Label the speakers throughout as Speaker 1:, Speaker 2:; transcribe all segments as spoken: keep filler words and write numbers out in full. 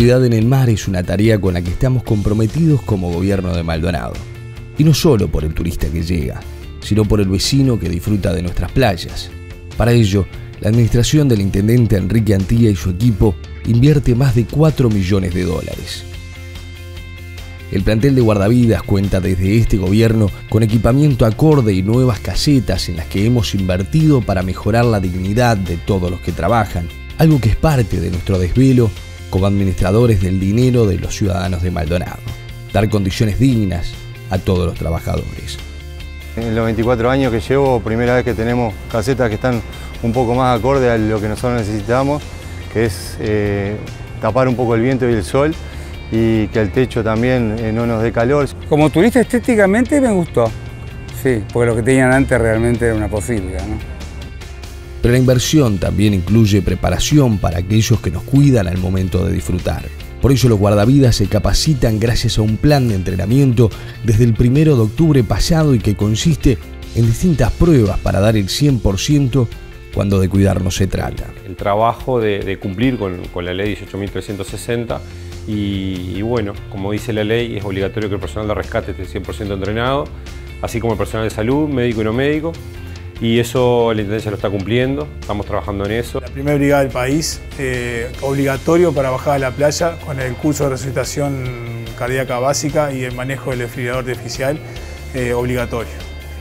Speaker 1: seguridad en el mar es una tarea con la que estamos comprometidos como gobierno de Maldonado. Y no solo por el turista que llega, sino por el vecino que disfruta de nuestras playas. Para ello, la administración del intendente Enrique Antía y su equipo invierte más de cuatro millones de dólares. El plantel de guardavidas cuenta desde este gobierno con equipamiento acorde y nuevas casetas en las que hemos invertido para mejorar la dignidad de todos los que trabajan, algo que es parte de nuestro desvelo como administradores del dinero de los ciudadanos de Maldonado. Dar condiciones dignas a todos los trabajadores.
Speaker 2: En los veinticuatro años que llevo, primera vez que tenemos casetas que están un poco más acorde a lo que nosotros necesitamos, que es eh, tapar un poco el viento y el sol, y que el techo también eh, no nos dé calor.
Speaker 3: Como turista estéticamente me gustó, sí, porque lo que tenían antes realmente era una posibilidad, ¿no?
Speaker 1: Pero la inversión también incluye preparación para aquellos que nos cuidan al momento de disfrutar. Por ello los guardavidas se capacitan gracias a un plan de entrenamiento desde el primero de octubre pasado y que consiste en distintas pruebas para dar el cien por ciento cuando de cuidarnos se trata.
Speaker 4: El trabajo de, de cumplir con, con la ley dieciocho mil trescientos sesenta y, y bueno, como dice la ley, es obligatorio que el personal de rescate esté cien por ciento entrenado, así como el personal de salud, médico y no médico, y eso la Intendencia lo está cumpliendo, estamos trabajando en eso.
Speaker 5: La primera brigada del país, eh, obligatorio para bajar a la playa con el curso de resucitación cardíaca básica y el manejo del desfibrilador artificial, eh, obligatorio.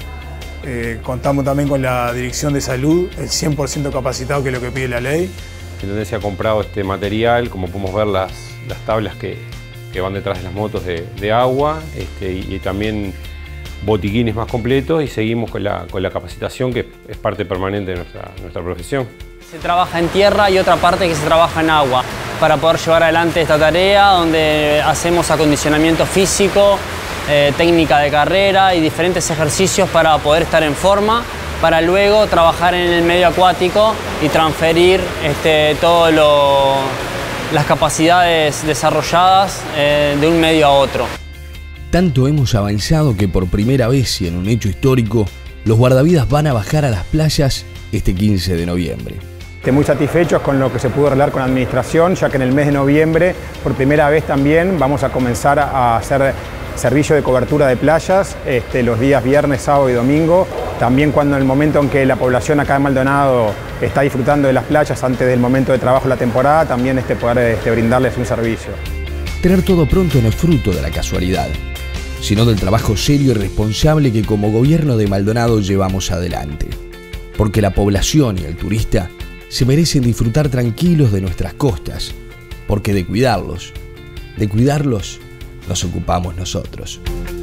Speaker 5: Eh, contamos también con la Dirección de Salud, el cien por ciento capacitado, que es lo que pide la ley.
Speaker 4: La Intendencia ha comprado este material, como podemos ver las, las tablas que, que van detrás de las motos de, de agua este, y, y también botiquines más completos, y seguimos con la, con la capacitación, que es parte permanente de nuestra, nuestra profesión.
Speaker 6: Se trabaja en tierra y otra parte que se trabaja en agua para poder llevar adelante esta tarea, donde hacemos acondicionamiento físico, eh, técnica de carrera y diferentes ejercicios para poder estar en forma, para luego trabajar en el medio acuático y transferir este, todas las capacidades desarrolladas eh, de un medio a otro.
Speaker 1: Tanto hemos avanzado que por primera vez y en un hecho histórico, los guardavidas van a bajar a las playas este quince de noviembre.
Speaker 7: Estoy muy satisfechos con lo que se pudo arreglar con la administración, ya que en el mes de noviembre, por primera vez también, vamos a comenzar a hacer servicio de cobertura de playas este, los días viernes, sábado y domingo. También cuando en el momento en que la población acá de Maldonado está disfrutando de las playas antes del momento de trabajo de la temporada, también este, poder este, brindarles un servicio.
Speaker 1: Tener todo pronto no es fruto de la casualidad, sino del trabajo serio y responsable que como gobierno de Maldonado llevamos adelante. Porque la población y el turista se merecen disfrutar tranquilos de nuestras costas, porque de cuidarlos, de cuidarlos, nos ocupamos nosotros.